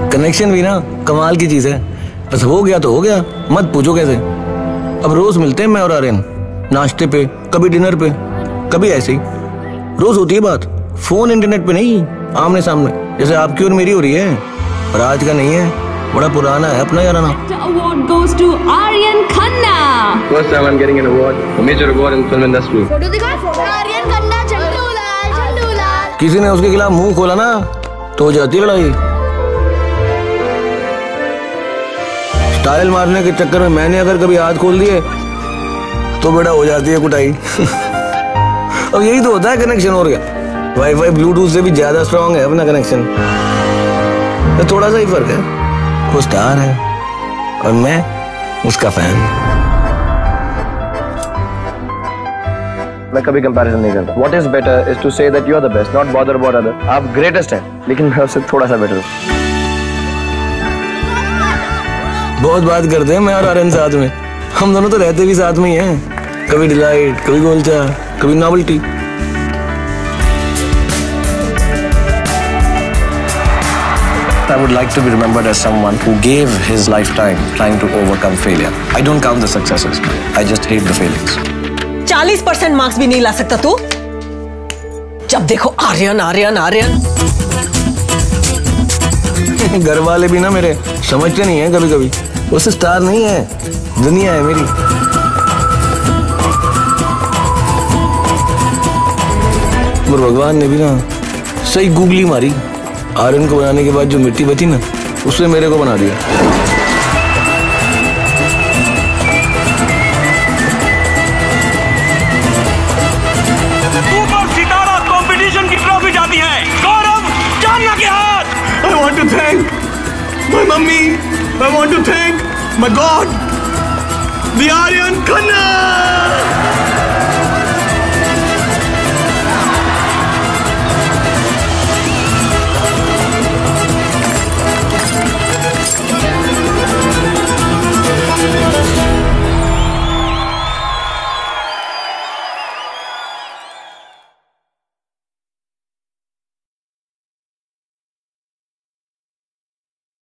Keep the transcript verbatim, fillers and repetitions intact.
Connection भी ना कमाल की चीज है, बस हो गया तो हो गया, मत पूछो कैसे। अब रोज मिलते हैं मैं और आर्यन, नाश्ते पे, कभी डिनर पे, कभी ऐसे ही। रोज होती है बात, फोन इंटरनेट पे नहीं, आमने सामने, जैसे आपकी और मेरी हो रही है। पर आज का नहीं है, बड़ा पुराना है अपना याराना। Award goes to Aryan Khanna. First time I'm getting an award, a major award in film industry. Photo दिखा, आर्यन खन्ना झंडू लाल, झंडू लाल। किसी ने उसके खिलाफ मुंह खोला ना तो हो जाती है लड़ाई। स्टाइल मारने के चक्कर में मैंने अगर कभी हाथ खोल दिए तो बेटा हो जाती है कुटाई। अब यही तो होता है कनेक्शन, और क्या। वाईफाई ब्लूटूथ से भी ज्यादा स्ट्रांग है अपना कनेक्शन। तो थोड़ा सा ही फर्क है, वो स्टार है और मैं उसका फैन। मैं कभी कंपैरिजन नहीं करता। What is better is to say that you are the best, not bother about other. आप ग्रेटेस्ट हैं, लेकिन मैं उससे थोड़ा सा बेटर हूँ। बहुत बात करते हैं मैं और आर्यन साथ में, हम दोनों तो रहते भी साथ में ही हैं। कभी डिलाइट, कभी गोलचा, कभी Novelty. I would like to be remembered as someone who gave his lifetime trying to overcome failure. I don't count the successes, I just hate the failings. चालीस परसेंट मार्क्स भी नहीं ला सकता तू? जब देखो आर्यन आर्यन आर्यन। घर वाले भी ना मेरे समझते नहीं है कभी कभी, उस स्टार नहीं है, दुनिया है मेरी। और भगवान ने भी ना सही गूगली मारी, आर्यन को बनाने के बाद जो मिट्टी बची ना उससे मेरे को बना दिया। सुपर सितारा कंपटीशन की ट्रॉफी जाती है गौरव चांदना के हाथ। I want to thank my mummy, I want to thank my God, the Aryan Khanna.